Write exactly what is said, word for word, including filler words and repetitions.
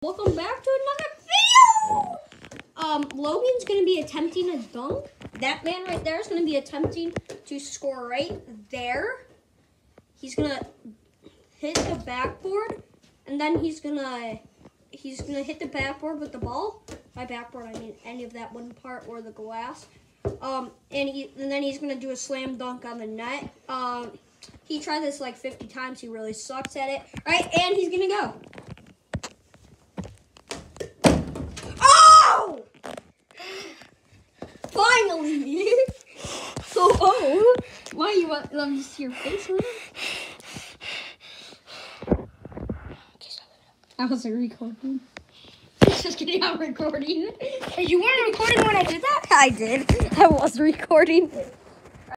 Welcome back to another video! Um, Logan's going to be attempting a dunk. That man right there is going to be attempting to score right there. He's going to hit the backboard, and then he's going to he's going to hit the backboard with the ball. By backboard, I mean any of that one part or the glass. Um, and, he, and then he's going to do a slam dunk on the net. Um, he tried this like fifty times. He really sucks at it. All right, and he's going to go. Finally! So, oh, why you want, let me see your face on it? I wasn't recording. Just kidding, I'm recording. You weren't recording when I did that? I did. I was recording.